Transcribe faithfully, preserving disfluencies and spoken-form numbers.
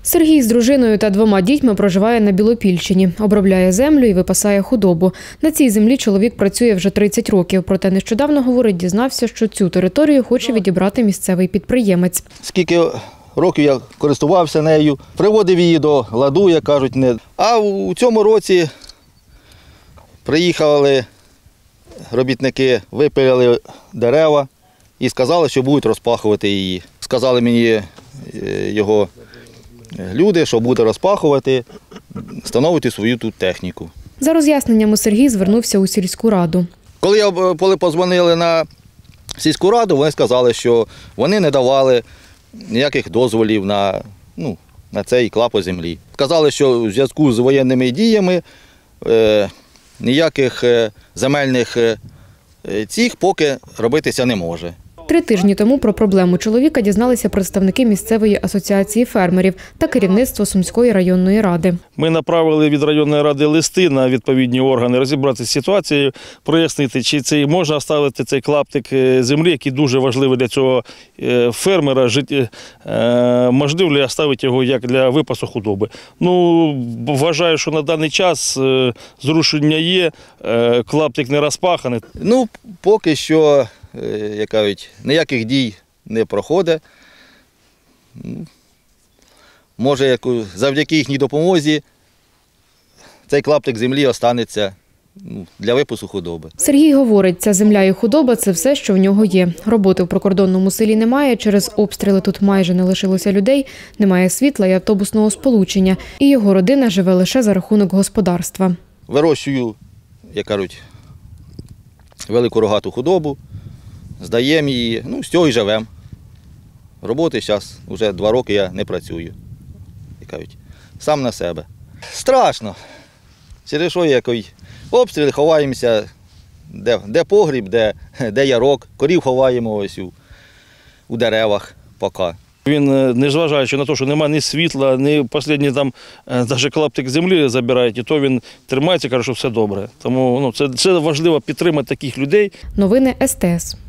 Сергій з дружиною та двома дітьми проживає на Білопільщині. Обробляє землю і випасає худобу. На цій землі чоловік працює вже тридцять років. Проте нещодавно, говорить, дізнався, що цю територію хоче відібрати місцевий підприємець. Скільки років я користувався нею, приводив її до ладу, як кажуть. Не. А у цьому році приїхали робітники, випиляли дерева і сказали, що будуть розпахувати її. Сказали мені його люди, що буде розпахувати, встановити свою тут техніку. За роз'ясненнями Сергій звернувся у сільську раду. Коли я коли подзвонили на сільську раду, вони сказали, що вони не давали ніяких дозволів на, ну, на цей клапоть землі. Сказали, що в зв'язку з воєнними діями е, ніяких е, земельних е, цих поки робитися не може. Три тижні тому про проблему чоловіка дізналися представники місцевої асоціації фермерів та керівництво Сумської районної ради. Ми направили від районної ради листи на відповідні органи розібратися з ситуацією, прояснити, чи це можна ставити цей клаптик землі, який дуже важливий для цього фермера, можливо ли ставити його як для випасу худоби. Ну, вважаю, що на даний час зрушення є, клаптик не розпаханий. Ну, поки що, як кажуть, ніяких дій не проходить. Може, завдяки їхній допомозі цей клаптик землі останеться для випасу худоби. Сергій говорить, ця земля і худоба – це все, що в нього є. Роботи в прикордонному селі немає, через обстріли тут майже не лишилося людей, немає світла і автобусного сполучення. І його родина живе лише за рахунок господарства. Вирощую, як кажуть, велику рогату худобу. Здаємо її, ну, з цього і живемо. Роботи зараз вже два роки я не працюю. І кажуть, сам на себе. Страшно. Через що який обстріли, ховаємося, де, де погріб, де, де ярок. Корів ховаємо ось у, у деревах поки. Він, незважаючи на те, що немає ні світла, ні останній там навіть клаптик землі забирають, і то він тримається, каже, що все добре. Тому ну, це, це важливо підтримати таких людей. Новини ес те ес.